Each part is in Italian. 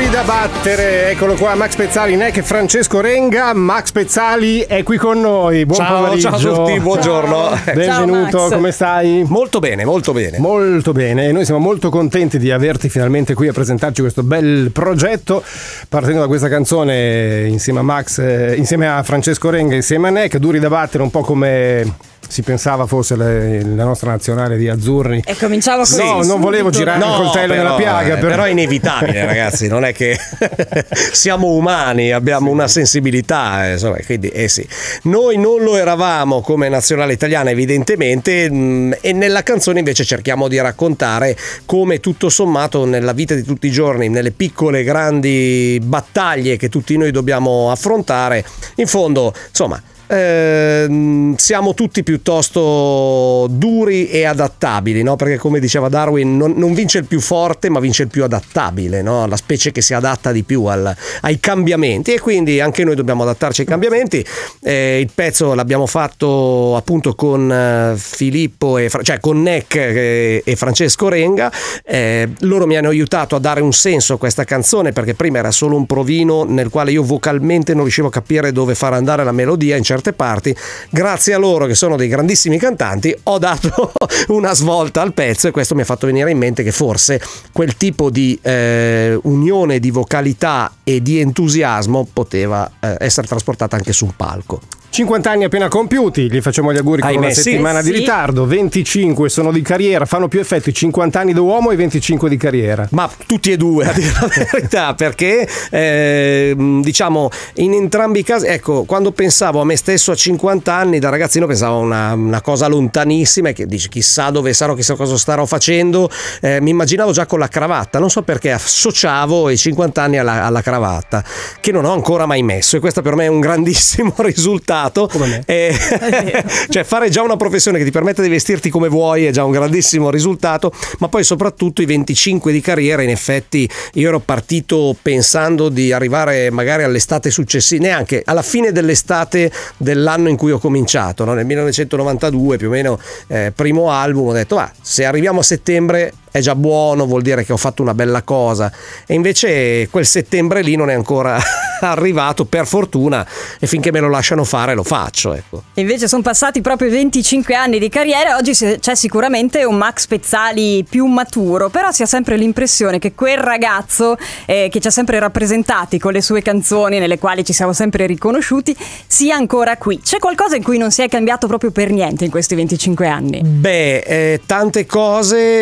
Duri da battere, eccolo qua Max Pezzali, Nek e Francesco Renga. Max Pezzali è qui con noi, buon pomeriggio. Ciao a tutti, buongiorno. Benvenuto, Ciao, come stai? Molto bene, molto bene. Molto bene, e noi siamo molto contenti di averti finalmente qui a presentarci questo bel progetto, partendo da questa canzone insieme a Max, insieme a Francesco Renga, insieme a Nek. Duri da battere, un po' come si pensava fosse la nostra nazionale di azzurri. E cominciavo così. No, non volevo girare il coltello nella piaga. Però è inevitabile, ragazzi, non è che siamo umani, abbiamo una sensibilità, insomma, quindi sì. Noi non lo eravamo come nazionale italiana, evidentemente, e nella canzone invece cerchiamo di raccontare come tutto sommato nella vita di tutti i giorni, nelle piccole grandi battaglie che tutti noi dobbiamo affrontare, in fondo, insomma, siamo tutti piuttosto duri e adattabili, no? Perché come diceva Darwin, non vince il più forte ma vince il più adattabile, no? La specie che si adatta di più ai cambiamenti, e quindi anche noi dobbiamo adattarci ai cambiamenti. Il pezzo l'abbiamo fatto appunto con Filippo cioè con Nek e Francesco Renga. Loro mi hanno aiutato a dare un senso a questa canzone, perché prima era solo un provino nel quale io vocalmente non riuscivo a capire dove far andare la melodia in certe parti. Grazie a loro, che sono dei grandissimi cantanti, ho dato una svolta al pezzo, e questo mi ha fatto venire in mente che forse quel tipo di unione di vocalità e di entusiasmo poteva essere trasportata anche su un palco. 50 anni appena compiuti, gli facciamo gli auguri con una settimana di ritardo. 25 sono di carriera, fanno più effetto i 50 anni da uomo e i 25 di carriera. Ma tutti e due, a dire la verità, perché diciamo in entrambi i casi, ecco, quando pensavo a me stesso a 50 anni da ragazzino pensavo a una cosa lontanissima, e che dici chissà dove sarò, chissà cosa starò facendo, mi immaginavo già con la cravatta, non so perché associavo i 50 anni alla cravatta, che non ho ancora mai messo, e questo per me è un grandissimo risultato. Come me. Cioè fare già una professione che ti permette di vestirti come vuoi è già un grandissimo risultato, ma poi soprattutto i 25 di carriera. In effetti io ero partito pensando di arrivare magari all'estate successiva, neanche alla fine dell'estate dell'anno in cui ho cominciato, no? Nel 1992 più o meno, primo album. Ho detto se arriviamo a settembre è già buono, vuol dire che ho fatto una bella cosa, e invece quel settembre lì non è ancora arrivato, per fortuna, e finché me lo lasciano fare lo faccio, ecco. Invece sono passati proprio 25 anni di carriera, e oggi c'è sicuramente un Max Pezzali più maturo, però si ha sempre l'impressione che quel ragazzo che ci ha sempre rappresentati con le sue canzoni, nelle quali ci siamo sempre riconosciuti, sia ancora qui. C'è qualcosa in cui non si è cambiato proprio per niente in questi 25 anni? Beh, tante cose,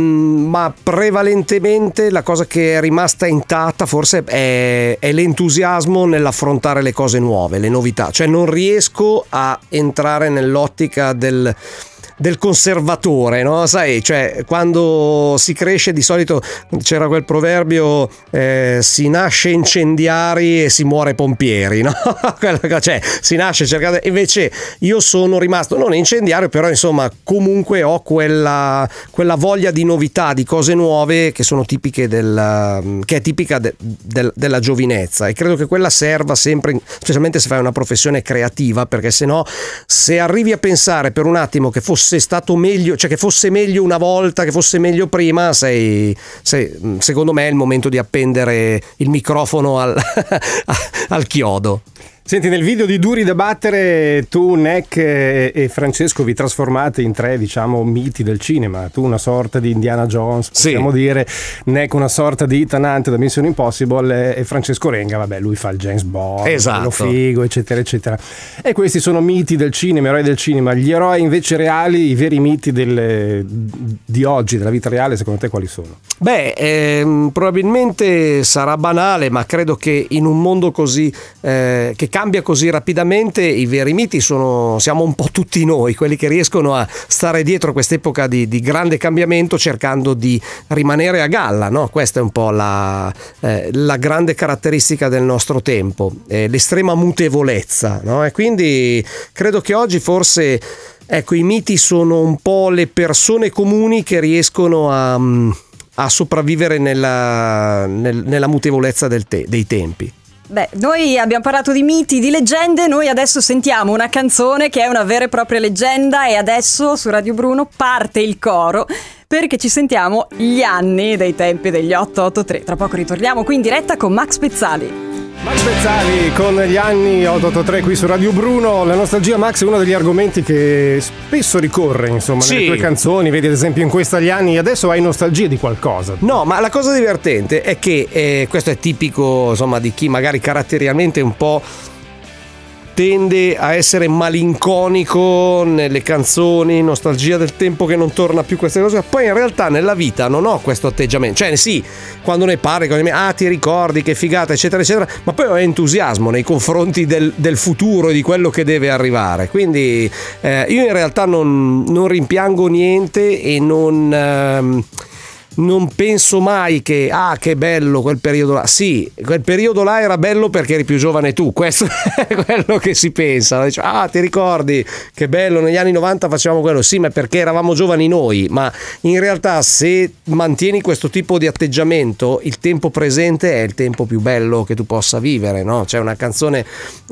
ma prevalentemente la cosa che è rimasta intatta forse è l'entusiasmo nell'affrontare le cose nuove, le novità. Cioè non riesco a entrare nell'ottica del conservatore, no? Sai, cioè quando si cresce di solito c'era quel proverbio, si nasce incendiari e si muore pompieri, no? Cioè si nasce cercando, invece io sono rimasto non incendiario, però insomma comunque ho quella voglia di novità, di cose nuove che sono tipiche che è tipica della giovinezza, e credo che quella serva sempre, specialmente se fai una professione creativa, perché se arrivi a pensare per un attimo che fosse stato meglio, cioè che fosse meglio una volta, che fosse meglio prima, secondo me è il momento di appendere il microfono al chiodo. Senti, nel video di Duri da battere tu, Nek e Francesco vi trasformate in tre, diciamo, miti del cinema. Tu una sorta di Indiana Jones, possiamo dire, Nek una sorta di Ethan Hunt da Mission Impossible, e Francesco Renga, vabbè, lui fa il James Bond, esatto, lo figo, eccetera eccetera. E questi sono miti del cinema, eroi del cinema. Gli eroi invece reali, i veri miti di oggi, della vita reale, secondo te quali sono? Beh, probabilmente sarà banale, ma credo che in un mondo così che cambia così rapidamente, i veri miti siamo un po' tutti noi, quelli che riescono a stare dietro a quest'epoca di grande cambiamento, cercando di rimanere a galla, no? Questa è un po' la grande caratteristica del nostro tempo, l'estrema mutevolezza, no? E quindi credo che oggi forse, ecco, i miti sono un po' le persone comuni che riescono a sopravvivere nella mutevolezza dei tempi. Beh, noi abbiamo parlato di miti, di leggende, noi adesso sentiamo una canzone che è una vera e propria leggenda, e adesso su Radio Bruno parte il coro perché ci sentiamo gli anni dei tempi degli 883. Tra poco ritorniamo qui in diretta con Max Pezzali. Max Pezzali con gli anni 883 qui su Radio Bruno. La nostalgia, Max, è uno degli argomenti che spesso ricorre, insomma, nelle tue canzoni. Vedi ad esempio in questa gli anni, adesso hai nostalgia di qualcosa. No, ma la cosa divertente è che questo è tipico, insomma, di chi magari caratterialmente un po' tende a essere malinconico nelle canzoni, nostalgia del tempo che non torna più, queste cose. Poi in realtà nella vita non ho questo atteggiamento, cioè sì, quando ne parli con me, ti ricordi che figata eccetera eccetera, ma poi ho entusiasmo nei confronti del futuro e di quello che deve arrivare, quindi io in realtà non rimpiango niente e non penso mai che che bello quel periodo là. Sì, quel periodo là era bello perché eri più giovane tu, questo è quello che si pensa. Dice, ti ricordi che bello negli anni 90 facevamo quello? Sì, ma perché eravamo giovani noi. Ma in realtà se mantieni questo tipo di atteggiamento, il tempo presente è il tempo più bello che tu possa vivere, no? C'è una canzone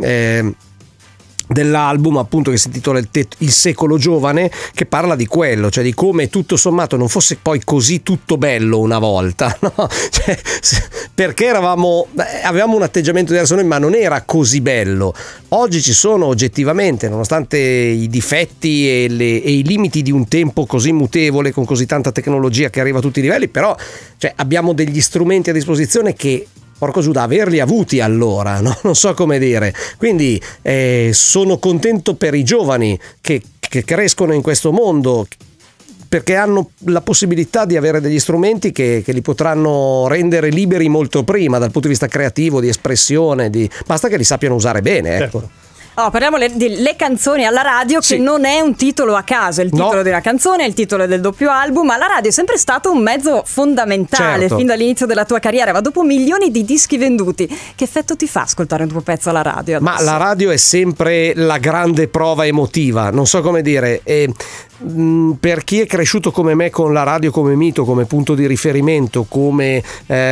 dell'album appunto che si intitola Il secolo giovane, che parla di quello, cioè di come tutto sommato non fosse poi così tutto bello una volta, no? Cioè, perché avevamo un atteggiamento diverso noi, ma non era così bello. Oggi ci sono oggettivamente, nonostante i difetti e i limiti di un tempo così mutevole, con così tanta tecnologia che arriva a tutti i livelli, però cioè, abbiamo degli strumenti a disposizione che porco giù, da averli avuti allora, no? Non so come dire. Quindi sono contento per i giovani che crescono in questo mondo, perché hanno la possibilità di avere degli strumenti che li potranno rendere liberi molto prima dal punto di vista creativo, di espressione, basta che li sappiano usare bene, ecco. Certo. Parliamo delle canzoni alla radio, che non è un titolo a caso, è il titolo di una canzone, è il titolo del doppio album, ma la radio è sempre stato un mezzo fondamentale fin dall'inizio della tua carriera, ma dopo milioni di dischi venduti, che effetto ti fa ascoltare un tuo pezzo alla radio adesso? Ma la radio è sempre la grande prova emotiva, non so come dire, per chi è cresciuto come me con la radio come mito, come punto di riferimento, come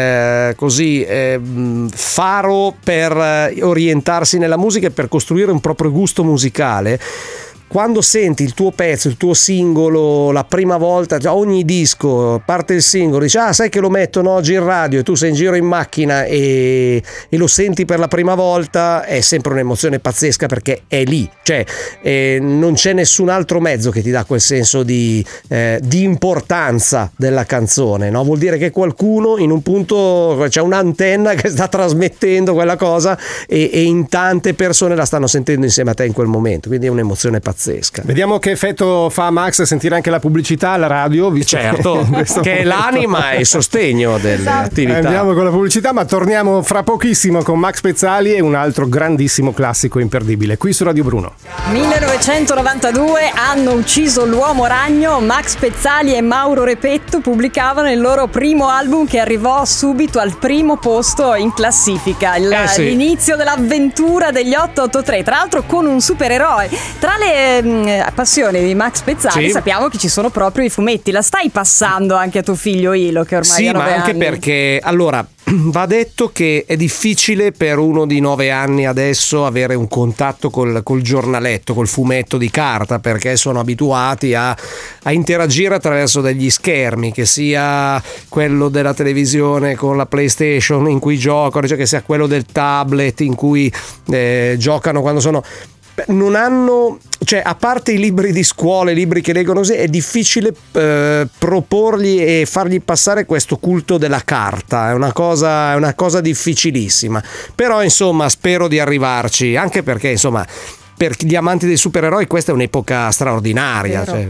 faro per orientarsi nella musica e per costruire un proprio gusto musicale, quando senti il tuo pezzo, il tuo singolo la prima volta, già ogni disco parte il singolo, dici sai che lo mettono oggi in radio, e tu sei in giro in macchina e lo senti per la prima volta, è sempre un'emozione pazzesca, perché è lì, cioè non c'è nessun altro mezzo che ti dà quel senso di importanza della canzone, no? Vuol dire che qualcuno in un punto, c'è un'antenna che sta trasmettendo quella cosa e in tante persone la stanno sentendo insieme a te in quel momento, quindi è un'emozione pazzesca. Vediamo che effetto fa, Max, sentire anche la pubblicità alla radio, visto certo, che è l'anima e il sostegno dell'attività. Andiamo con la pubblicità, ma torniamo fra pochissimo con Max Pezzali e un altro grandissimo classico imperdibile qui su Radio Bruno. 1992, hanno ucciso l'uomo ragno. Max Pezzali e Mauro Repetto pubblicavano il loro primo album, che arrivò subito al primo posto in classifica, l'inizio dell'avventura degli 883, tra l'altro con un supereroe. Tra le passioni di Max Pezzali sappiamo che ci sono proprio i fumetti. La stai passando anche a tuo figlio Ilo, che ormai ha 9 anni? Sì, ma anche perché allora va detto che è difficile per uno di 9 anni adesso avere un contatto col giornaletto, col fumetto di carta, perché sono abituati a interagire attraverso degli schermi, che sia quello della televisione con la PlayStation in cui giocano, cioè che sia quello del tablet in cui giocano quando sono... Non hanno, cioè, a parte i libri di scuola, i libri che leggono così, è difficile proporgli e fargli passare questo culto della carta, è una cosa difficilissima, però insomma spero di arrivarci, anche perché insomma per gli amanti dei supereroi questa è un'epoca straordinaria, cioè,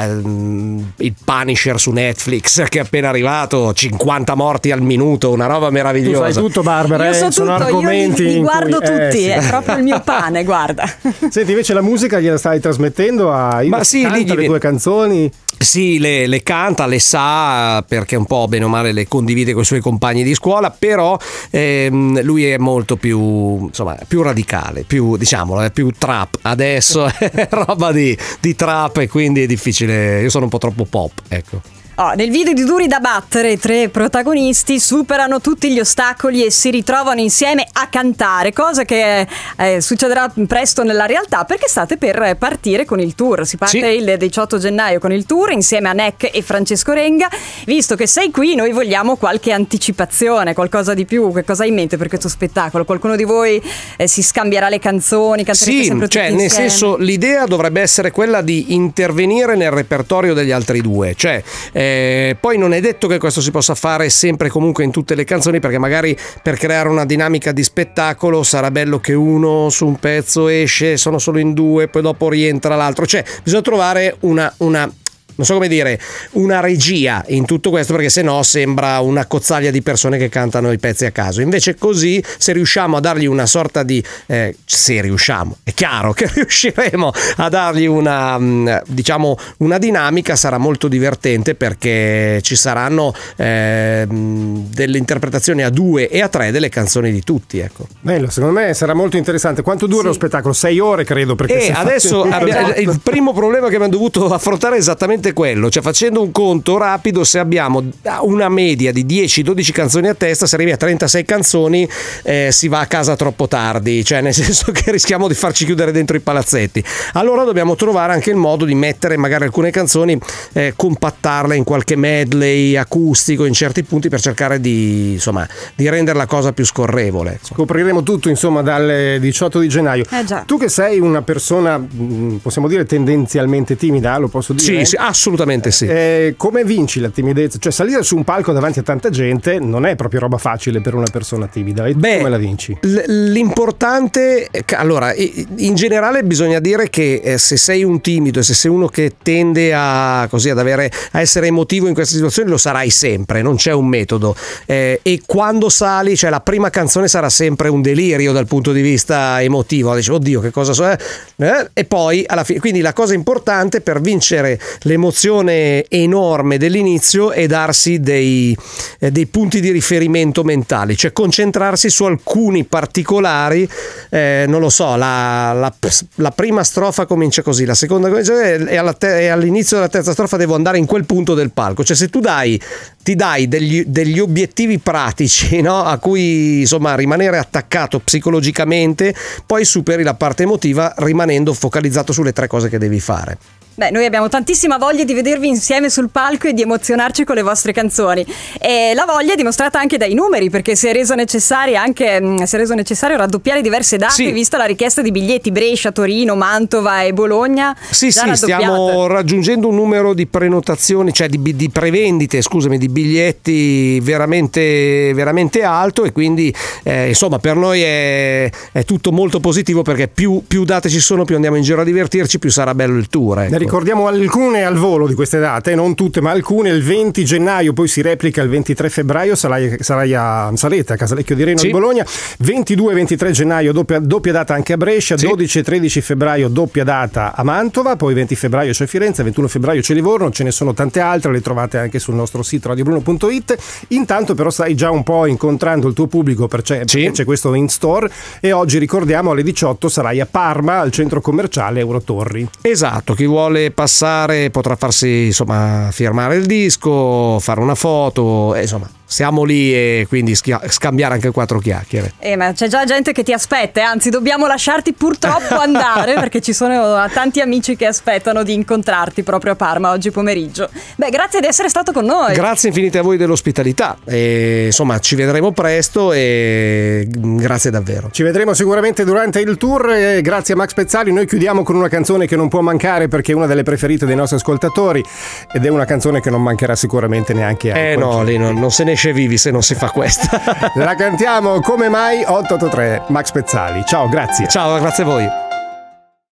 il Punisher su Netflix che è appena arrivato, 50 morti al minuto, una roba meravigliosa. Tu sai tutto, Barbara, io so sono tutto, argomenti io li guardo tutti, sì. È proprio il mio pane, guarda. Senti, invece la musica gliela stai trasmettendo Ma sì, canta le tue canzoni? Sì, le canta, le sa, perché un po' bene o male le condivide con i suoi compagni di scuola, però lui è molto più, insomma, più radicale, più, diciamolo, è più trap. Adesso è roba di trap, e quindi è difficile, io sono un po' troppo pop, ecco. Nel video di Duri da battere, i 3 protagonisti superano tutti gli ostacoli e si ritrovano insieme a cantare, cosa che succederà presto nella realtà perché state per partire con il tour. Si parte il 18 gennaio con il tour insieme a Nek e Francesco Renga. Visto che sei qui, noi vogliamo qualche anticipazione, qualcosa di più. Che cosa hai in mente per questo spettacolo? Qualcuno di voi si scambierà le canzoni? Canterete sempre tutti insieme? Nel senso, l'idea dovrebbe essere quella di intervenire nel repertorio degli altri due, poi non è detto che questo si possa fare sempre comunque in tutte le canzoni, perché magari per creare una dinamica di spettacolo sarà bello che uno su un pezzo esce, sono solo in 2, poi dopo rientra l'altro, bisogna trovare una non so come dire, una regia in tutto questo, perché sennò sembra una cozzaglia di persone che cantano i pezzi a caso. Invece così, se riusciamo a dargli una sorta di se riusciamo, è chiaro che riusciremo a dargli una dinamica, sarà molto divertente, perché ci saranno delle interpretazioni a 2 e a 3 delle canzoni di tutti, ecco. Bello, secondo me sarà molto interessante. Quanto dura lo spettacolo? 6 ore credo, perché adesso il primo problema che abbiamo dovuto affrontare è esattamente quello, facendo un conto rapido, se abbiamo una media di 10-12 canzoni a testa, se arrivi a 36 canzoni si va a casa troppo tardi, nel senso che rischiamo di farci chiudere dentro i palazzetti. Allora dobbiamo trovare anche il modo di mettere magari alcune canzoni, compattarle in qualche medley acustico in certi punti, per cercare di rendere la cosa più scorrevole. Scopriremo tutto dal 18 di gennaio. Tu che sei una persona, possiamo dire, tendenzialmente timida, lo posso dire? Sì, assolutamente sì. Come vinci la timidezza? Salire su un palco davanti a tanta gente non è proprio roba facile per una persona timida. E come la vinci? L'importante, allora, in generale bisogna dire che se sei un timido e se sei uno che tende a essere emotivo in queste situazioni, lo sarai sempre, non c'è un metodo. E quando sali, la prima canzone sarà sempre un delirio dal punto di vista emotivo. Dici, oddio, che cosa so, e poi alla fine. Quindi la cosa importante per vincere l'emozione enorme dell'inizio è darsi dei punti di riferimento mentali, concentrarsi su alcuni particolari. Non lo so, la prima strofa comincia così, la seconda e all'inizio della terza strofa devo andare in quel punto del palco. Se tu ti dai degli obiettivi pratici, no? A cui rimanere attaccato psicologicamente, poi superi la parte emotiva rimanendo focalizzato sulle 3 cose che devi fare. Noi abbiamo tantissima voglia di vedervi insieme sul palco e di emozionarci con le vostre canzoni. E la voglia è dimostrata anche dai numeri, perché si è reso necessario raddoppiare diverse date, vista la richiesta di biglietti. Brescia, Torino, Mantova e Bologna. Sì, stiamo raggiungendo un numero di prenotazioni, di prevendite, di biglietti veramente, veramente alto, e quindi per noi è tutto molto positivo, perché più date ci sono, più andiamo in giro a divertirci, più sarà bello il tour. Ecco. Ricordiamo alcune al volo di queste date, non tutte ma alcune. Il 20 gennaio poi si replica, il 23 febbraio sarete a Casalecchio di Reno di Bologna, 22 e 23 gennaio doppia data anche a Brescia, 12 e 13 febbraio doppia data a Mantova, poi 20 febbraio c'è Firenze, 21 febbraio c'è Livorno, ce ne sono tante altre, le trovate anche sul nostro sito radiobruno.it. Intanto però stai già un po' incontrando il tuo pubblico, perché c'è questo in store, e oggi ricordiamo alle 18 sarai a Parma al centro commerciale Eurotorri. Esatto, chi vuole passare potrà farsi firmare il disco, fare una foto, siamo lì, e quindi scambiare anche 4 chiacchiere. Ma c'è già gente che ti aspetta, anzi dobbiamo lasciarti purtroppo andare, perché ci sono tanti amici che aspettano di incontrarti proprio a Parma oggi pomeriggio. Grazie di essere stato con noi. Grazie infinite a voi dell'ospitalità, e ci vedremo presto, e grazie davvero. Ci vedremo sicuramente durante il tour, grazie a Max Pezzali. Noi chiudiamo con una canzone che non può mancare, perché è una delle preferite dei nostri ascoltatori, ed è una canzone che non mancherà sicuramente neanche a no, lì non se ne esce vivi se non si fa questa. La cantiamo Come mai 883, Max Pezzali. Ciao, grazie. Ciao, grazie a voi.